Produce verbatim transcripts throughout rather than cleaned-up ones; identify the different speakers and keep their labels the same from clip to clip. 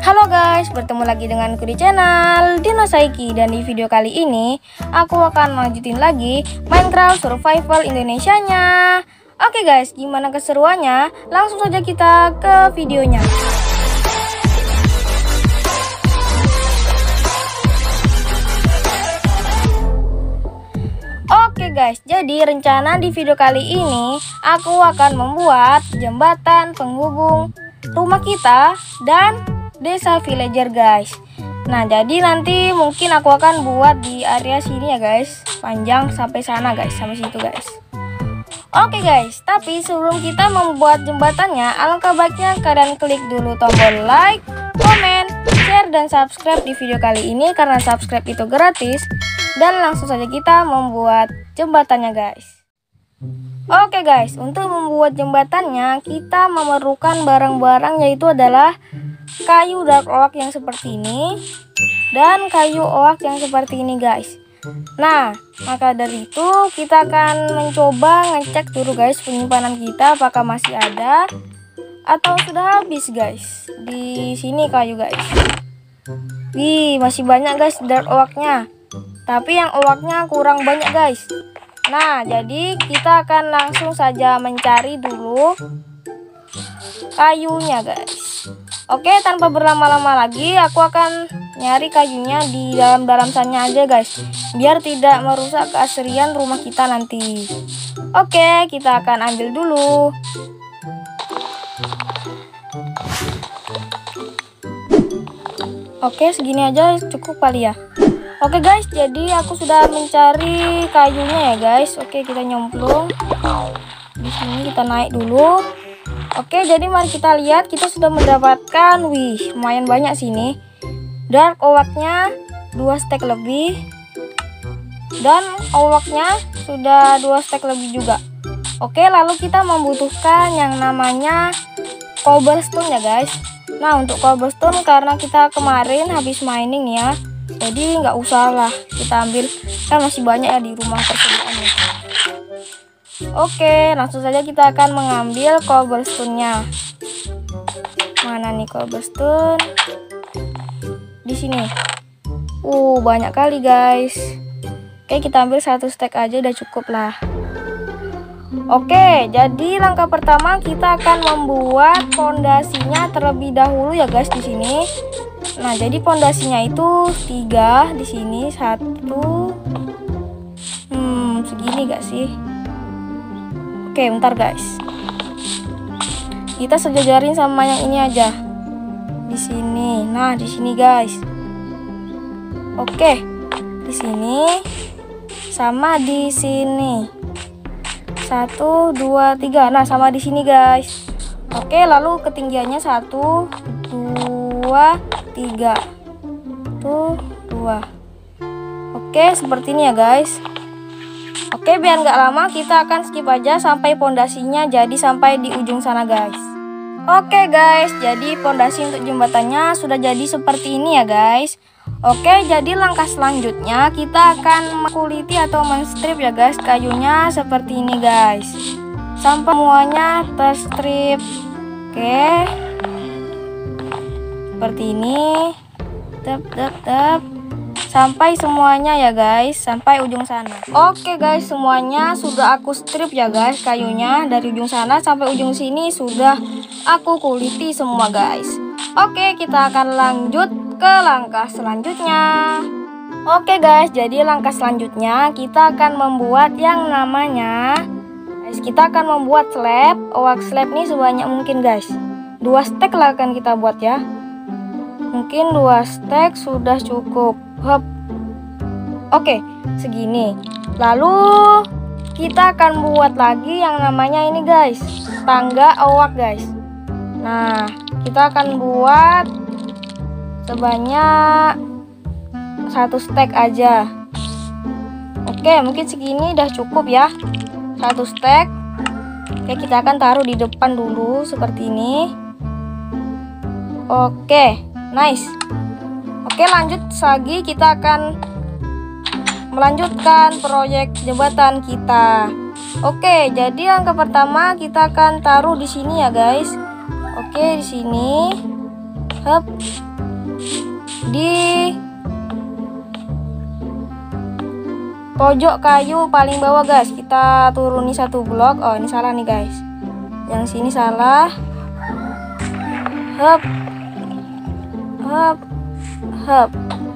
Speaker 1: Halo guys, bertemu lagi dengan aku di channel Dino Saiki. Dan di video kali ini aku akan lanjutin lagi Minecraft Survival Indonesianya. Oke guys, gimana keseruannya? Langsung saja kita ke videonya. Oke guys, jadi rencana di video kali ini aku akan membuat jembatan penghubung rumah kita dan desa villager guys. Nah, jadi nanti mungkin aku akan buat di area sini ya guys, panjang sampai sana guys, sampai situ guys. Oke guys, tapi sebelum kita membuat jembatannya, alangkah baiknya kalian klik dulu tombol like, komen, share, dan subscribe di video kali ini karena subscribe itu gratis. Dan langsung saja kita membuat jembatannya guys. Oke guys, untuk membuat jembatannya kita memerlukan barang-barang, yaitu adalah kayu dark oak yang seperti ini dan kayu oak yang seperti ini guys. Nah, maka dari itu kita akan mencoba ngecek dulu guys penyimpanan kita apakah masih ada atau sudah habis guys. Di sini kayu guys. Wih, masih banyak guys dark oaknya. Tapi yang oaknya kurang banyak guys. Nah, jadi kita akan langsung saja mencari dulu kayunya guys. Oke, tanpa berlama-lama lagi aku akan nyari kayunya di dalam-dalam sana aja guys, biar tidak merusak keasrian rumah kita nanti. Oke, kita akan ambil dulu. Oke, segini aja cukup kali ya. Oke guys, jadi aku sudah mencari kayunya ya guys. Oke, kita nyemplung di sini, kita naik dulu. Oke, jadi mari kita lihat, kita sudah mendapatkan, wih, lumayan banyak sini. Dark oaknya dua stack lebih, dan oaknya sudah dua stack lebih juga. Oke, lalu kita membutuhkan yang namanya cobblestone ya guys. Nah, untuk cobblestone karena kita kemarin habis mining ya, jadi nggak usah lah kita ambil, kan masih banyak ya di rumah persediaannya. Oke, langsung saja kita akan mengambil cobblestone-nya. Mana nih cobblestone? Di sini. Uh, banyak kali guys. Oke, kita ambil satu stack aja udah cukup lah. Oke, jadi langkah pertama kita akan membuat fondasinya terlebih dahulu ya guys di sini. Nah, jadi fondasinya itu tiga di sini, satu. Hmm, segini gak sih? Oke, bentar guys. Kita sejajarin sama yang ini aja. Di sini. Nah, di sini guys. Oke. Di sini sama di sini. Satu, dua, tiga. Nah, sama di sini guys. Oke, lalu ketinggiannya satu, dua, tiga. Tuh, dua. Oke, seperti ini ya guys. Oke, biar nggak lama kita akan skip aja sampai pondasinya jadi sampai di ujung sana guys. Oke guys, jadi pondasi untuk jembatannya sudah jadi seperti ini ya guys. Oke, jadi langkah selanjutnya kita akan mengkuliti atau menstrip ya guys kayunya seperti ini guys, sampai semuanya terstrip. Oke, seperti ini, tep tep tep, sampai semuanya ya guys, sampai ujung sana. Oke guys, semuanya sudah aku strip ya guys kayunya, dari ujung sana sampai ujung sini sudah aku kuliti semua guys. Oke, kita akan lanjut ke langkah selanjutnya. Oke guys, jadi langkah selanjutnya kita akan membuat yang namanya, guys, kita akan membuat slab. Oak slab nih sebanyak mungkin guys, dua stack lah akan kita buat ya. Mungkin dua stack sudah cukup. Hop. Oke, segini. Lalu kita akan buat lagi yang namanya ini guys, tangga oak guys. Nah, kita akan buat sebanyak satu stack aja. Oke, mungkin segini udah cukup ya, satu stack. Oke, kita akan taruh di depan dulu seperti ini. Oke, nice. Oke, lanjut lagi, kita akan melanjutkan proyek jembatan kita. Oke, jadi langkah pertama kita akan taruh di sini ya guys. Oke, di sini Hup. Di pojok kayu paling bawah guys, kita turuni satu blok. Oh, ini salah nih guys, yang sini salah. Hup, hup, hup.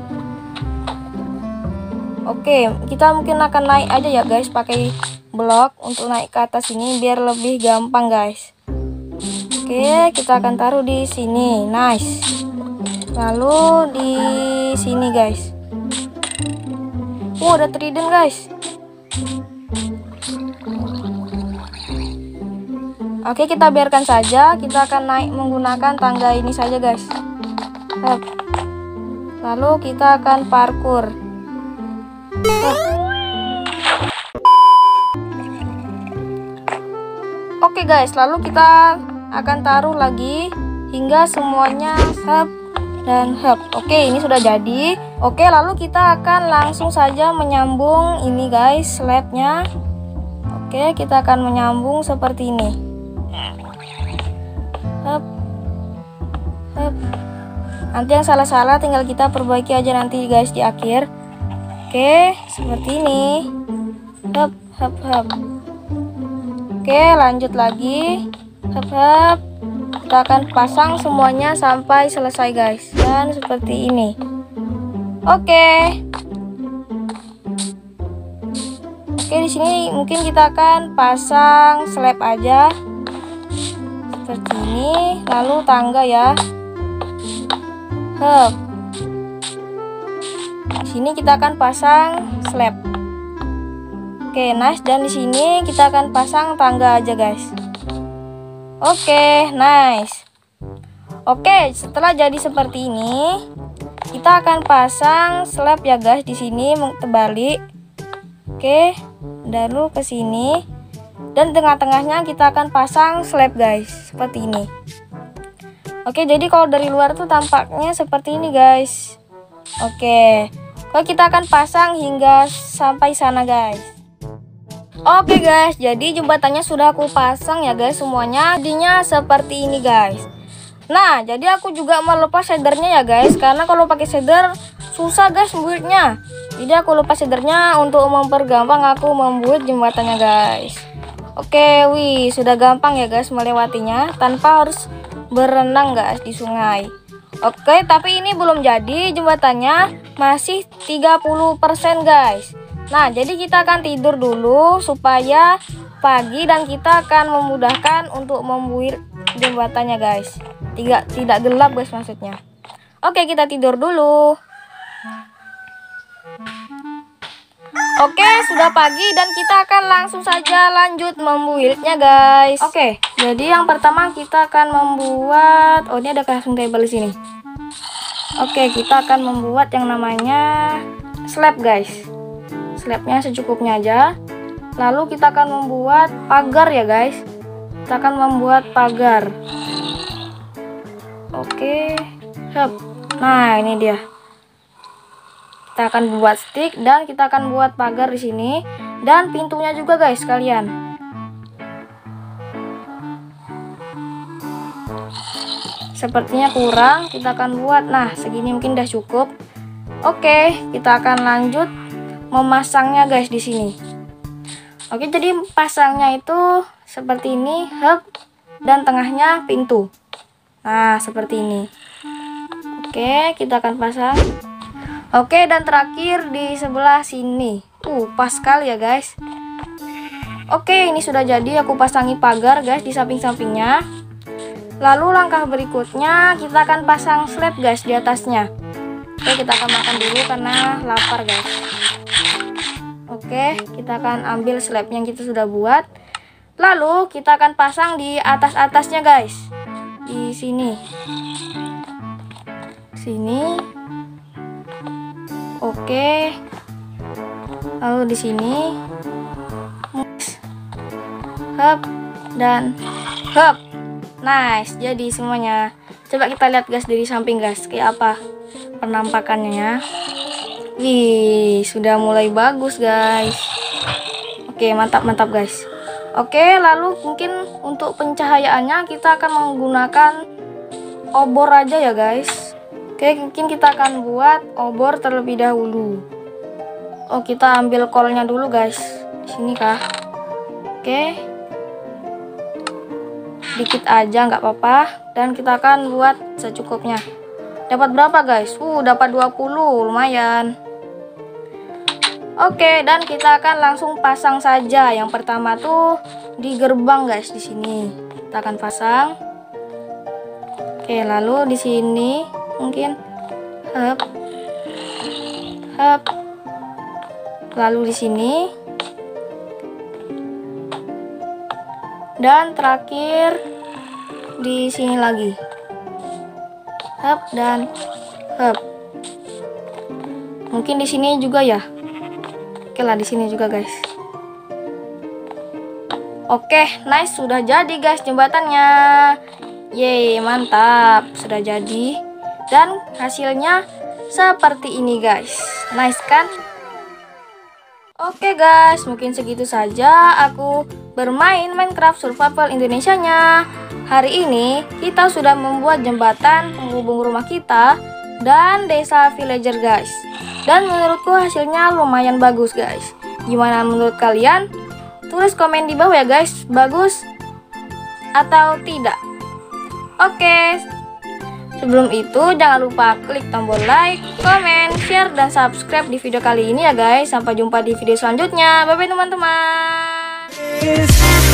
Speaker 1: Oke, kita mungkin akan naik aja ya guys, pakai blok untuk naik ke atas ini biar lebih gampang guys. Oke, kita akan taruh di sini. Nice. Lalu di sini guys. Oh, ada trident guys. Oke, kita biarkan saja. Kita akan naik menggunakan tangga ini saja guys. Hup. Lalu kita akan parkur. Hup. Oke guys, lalu kita akan taruh lagi hingga semuanya hup dan hup. Oke, ini sudah jadi. Oke, lalu kita akan langsung saja menyambung ini guys, slabnya. Oke, kita akan menyambung seperti ini. Hup, hup. Nanti yang salah-salah tinggal kita perbaiki aja nanti guys di akhir. Oke, seperti ini. Hup, hup, hup. Oke, lanjut lagi. Hup, hup. Kita akan pasang semuanya sampai selesai guys. Dan seperti ini. Oke. Oke, di sini mungkin kita akan pasang slab aja. Seperti ini. Lalu tangga ya. Hup. Di sini kita akan pasang slab. Oke, nice. Dan di sini kita akan pasang tangga aja guys. Oke, nice. Oke, setelah jadi seperti ini, kita akan pasang slab ya guys di sini terbalik. Oke, lalu ke sini dan tengah-tengahnya kita akan pasang slab guys, seperti ini. Oke, jadi kalau dari luar tuh tampaknya seperti ini guys. Oke. Oke, kita akan pasang hingga sampai sana guys. Oke guys, jadi jembatannya sudah aku pasang ya guys semuanya. Jadinya seperti ini guys. Nah, jadi aku juga melepas shadernya ya guys, karena kalau pakai shader susah guys membuatnya. Jadi aku lepas shadernya untuk mempergampang aku membuat jembatannya guys. Oke, wih, sudah gampang ya guys melewatinya tanpa harus berenang guys di sungai. Oke, tapi ini belum jadi jembatannya, masih tiga puluh persen guys. Nah, jadi kita akan tidur dulu supaya pagi dan kita akan memudahkan untuk membuat jembatannya guys. Tidak tidak gelap guys maksudnya. Oke, kita tidur dulu. Oke, sudah pagi dan kita akan langsung saja lanjut membuildnya guys. Oke, jadi yang pertama kita akan membuat, oh ini ada crafting table di sini. Oke, kita akan membuat yang namanya slab guys. Slabnya secukupnya aja. Lalu kita akan membuat pagar ya guys. Kita akan membuat pagar. Oke, hup. Nah ini dia. Kita akan buat stick dan kita akan buat pagar di sini dan pintunya juga guys sekalian. Sepertinya kurang, kita akan buat. Nah, segini mungkin udah cukup. Oke, kita akan lanjut memasangnya guys di sini. Oke, jadi pasangnya itu seperti ini, hub, dan tengahnya pintu. Nah, seperti ini. Oke, kita akan pasang. Oke, dan terakhir di sebelah sini. Uh, pas sekali ya guys. Oke, ini sudah jadi. Aku pasangi pagar guys di samping-sampingnya. Lalu langkah berikutnya kita akan pasang slab guys di atasnya. Oke, kita akan makan dulu karena lapar guys. Oke, kita akan ambil slab yang kita sudah buat. Lalu kita akan pasang di atas-atasnya guys. Di sini. Sini. Oke. Lalu di sini. Hup dan hup. Nice, jadi semuanya. Coba kita lihat guys dari samping guys, kayak apa penampakannya ya. Wih, sudah mulai bagus guys. Oke, mantap-mantap guys. Oke, lalu mungkin untuk pencahayaannya kita akan menggunakan obor aja ya guys. Oke, mungkin kita akan buat obor terlebih dahulu. Oh, kita ambil kolnya dulu guys. Di sini kah? Oke. Dikit aja nggak apa-apa. Dan kita akan buat secukupnya. Dapat berapa guys? Uh, dapat dua puluh, lumayan. Oke, dan kita akan langsung pasang saja. Yang pertama tuh di gerbang guys, di sini. Kita akan pasang. Oke, lalu di sini mungkin hop. Hop. Lalu di sini. Dan terakhir di sini lagi. Hop dan hop. Mungkin di sini juga ya. Oke lah, di sini juga guys. Oke, nice, sudah jadi guys jembatannya. Yeay, mantap, sudah jadi. Dan hasilnya seperti ini guys. Nice kan? Oke guys, mungkin segitu saja aku bermain Minecraft Survival Indonesianya. Hari ini kita sudah membuat jembatan penghubung rumah kita dan desa villager guys. Dan menurutku hasilnya lumayan bagus guys. Gimana menurut kalian? Tulis komen di bawah ya guys, bagus atau tidak. Oke, sebelum itu jangan lupa klik tombol like, komen, share, dan subscribe di video kali ini ya guys. Sampai jumpa di video selanjutnya. Bye bye teman-teman.